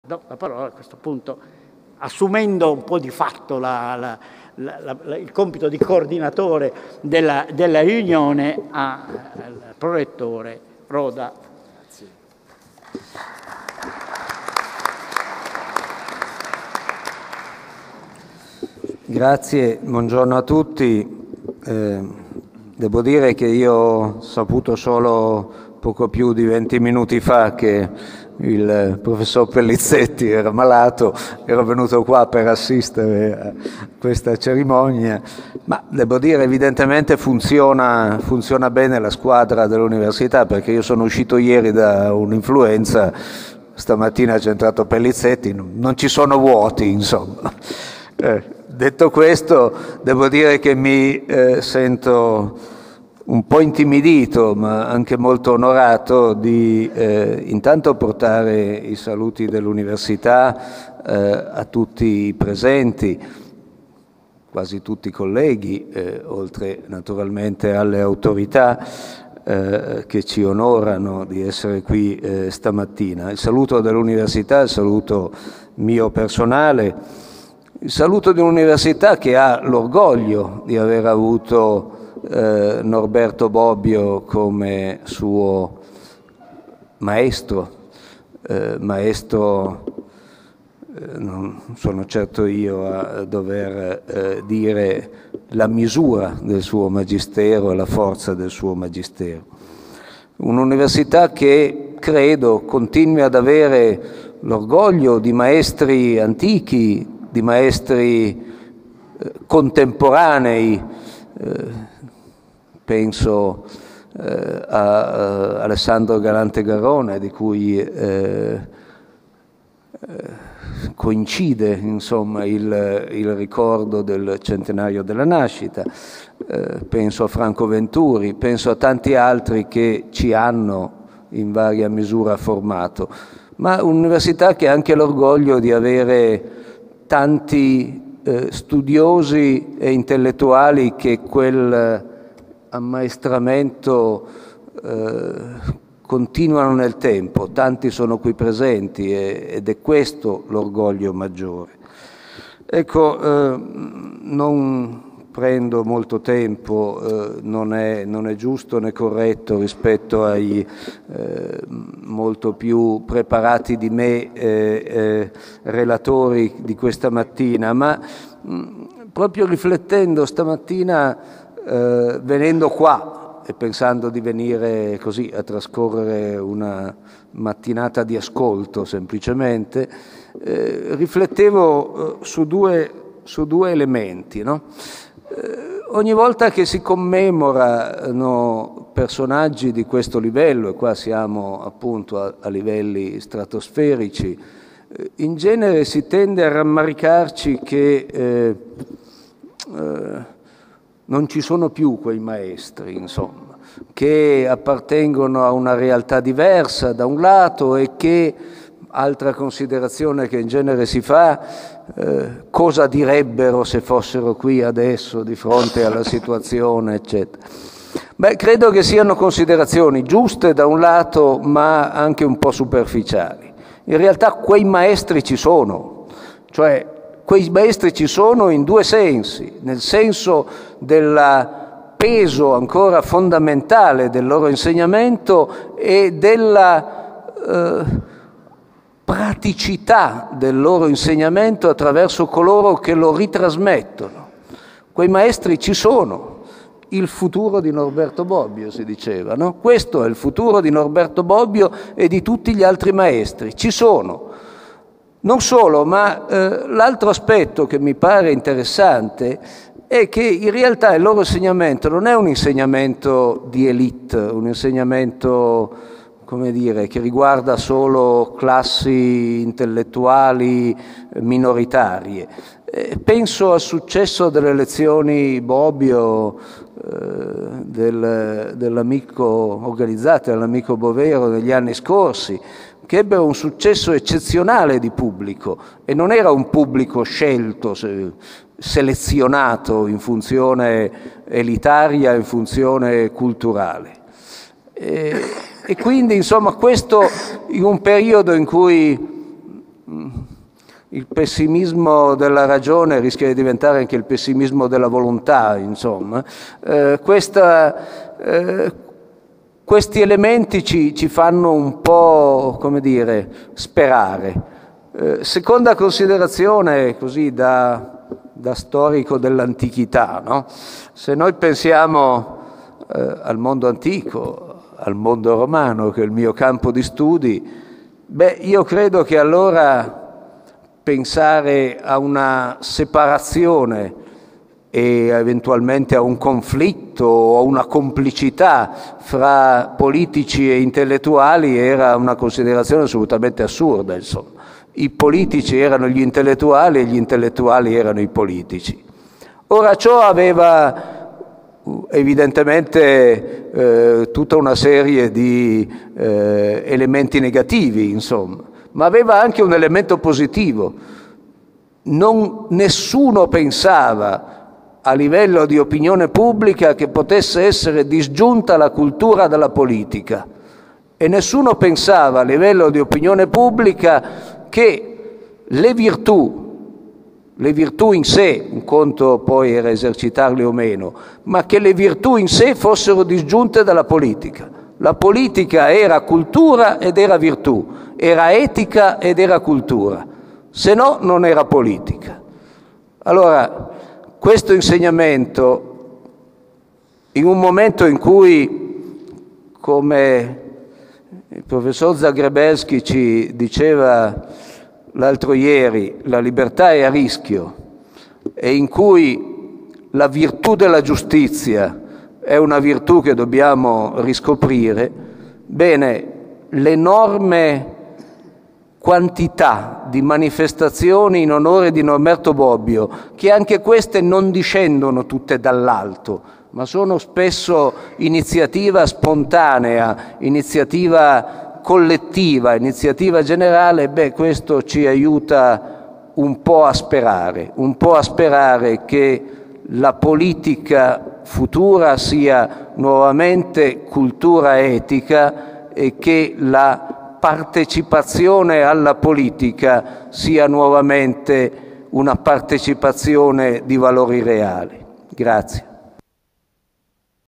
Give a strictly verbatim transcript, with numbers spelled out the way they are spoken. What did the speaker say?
do la parola a questo punto, assumendo un po' di fatto la, la, la, la, il compito di coordinatore della, della riunione, al prorettore Roda. Grazie. Grazie, buongiorno a tutti. Eh, devo dire che io ho saputo solo poco più di venti minuti fa che il professor Pellizzetti era malato, ero venuto qua per assistere a questa cerimonia, ma devo dire evidentemente funziona, funziona bene la squadra dell'università, perché io sono uscito ieri da un'influenza, stamattina c'è entrato Pellizzetti, non ci sono vuoti, insomma. Eh, detto questo, devo dire che mi eh, sento un po' intimidito, ma anche molto onorato di eh, intanto portare i saluti dell'università eh, a tutti i presenti, quasi tutti i colleghi, eh, oltre naturalmente alle autorità eh, che ci onorano di essere qui eh, stamattina. Il saluto dell'università, il saluto mio personale, il saluto di un'università che ha l'orgoglio di aver avuto eh, Norberto Bobbio come suo maestro, eh, maestro eh, non sono certo io a dover eh, dire la misura del suo magistero e la forza del suo magistero. Un'università che credo continui ad avere l'orgoglio di maestri antichi, di maestri eh, contemporanei, eh, penso eh, a, a Alessandro Galante Garrone, di cui eh, eh, coincide insomma il, il ricordo del centenario della nascita, eh, penso a Franco Venturi, penso a tanti altri che ci hanno in varia misura formato, ma un'università che ha anche l'orgoglio di avere tanti eh, studiosi e intellettuali che quel ammaestramento eh, continuano nel tempo. Tanti sono qui presenti e, ed è questo l'orgoglio maggiore. Ecco, eh, non prendo molto tempo, eh, non è, non è giusto né corretto rispetto ai eh, molto più preparati di me eh, eh, relatori di questa mattina, ma mh, proprio riflettendo stamattina, eh, venendo qua e pensando di venire così a trascorrere una mattinata di ascolto semplicemente, eh, riflettevo eh, su, due, su due elementi, no? Eh, ogni volta che si commemorano personaggi di questo livello, e qua siamo appunto a, a livelli stratosferici, eh, in genere si tende a rammaricarci che eh, eh, non ci sono più quei maestri, insomma, che appartengono a una realtà diversa da un lato e che, altra considerazione che in genere si fa, eh, cosa direbbero se fossero qui adesso di fronte alla situazione, eccetera. Beh, credo che siano considerazioni giuste da un lato, ma anche un po' superficiali. In realtà quei maestri ci sono, cioè quei maestri ci sono in due sensi, nel senso del peso ancora fondamentale del loro insegnamento e della eh, praticità del loro insegnamento attraverso coloro che lo ritrasmettono. Quei maestri ci sono. Il futuro di Norberto Bobbio, si diceva, no? Questo è il futuro di Norberto Bobbio e di tutti gli altri maestri. Ci sono. Non solo, ma eh, l'altro aspetto che mi pare interessante è che in realtà il loro insegnamento non è un insegnamento di élite, un insegnamento, come dire, che riguarda solo classi intellettuali minoritarie. Eh, penso al successo delle lezioni Bobbio, eh, del, dell'amico organizzate dall'amico Bovero negli anni scorsi, che ebbero un successo eccezionale di pubblico, e non era un pubblico scelto, se, selezionato in funzione elitaria, in funzione culturale. E, e quindi, insomma, questo in un periodo in cui il pessimismo della ragione rischia di diventare anche il pessimismo della volontà, insomma. Eh, questa, eh, questi elementi ci, ci fanno un po', come dire, sperare. Eh, seconda considerazione, così da, da storico dell'antichità, no? Se noi pensiamo eh, al mondo antico, al mondo romano, che è il mio campo di studi, beh, io credo che allora pensare a una separazione e eventualmente a un conflitto o a una complicità fra politici e intellettuali era una considerazione assolutamente assurda, insomma. I politici erano gli intellettuali e gli intellettuali erano i politici. Ora, ciò aveva evidentemente eh, tutta una serie di eh, elementi negativi, insomma, ma aveva anche un elemento positivo. Non, nessuno pensava a livello di opinione pubblica che potesse essere disgiunta la cultura dalla politica, e nessuno pensava a livello di opinione pubblica che le virtù, le virtù in sé, un conto poi era esercitarle o meno, ma che le virtù in sé fossero disgiunte dalla politica. La politica era cultura ed era virtù, era etica ed era cultura, se no non era politica. Allora, questo insegnamento, in un momento in cui, come il professor Zagrebelsky ci diceva l'altro ieri, la libertà è a rischio, e in cui la virtù della giustizia è una virtù che dobbiamo riscoprire, bene, l'enorme quantità di manifestazioni in onore di Norberto Bobbio, che anche queste non discendono tutte dall'alto, ma sono spesso iniziativa spontanea, iniziativa collettiva, iniziativa generale, beh, questo ci aiuta un po' a sperare, un po' a sperare che la politica futura sia nuovamente cultura etica e che la partecipazione alla politica sia nuovamente una partecipazione di valori reali. Grazie.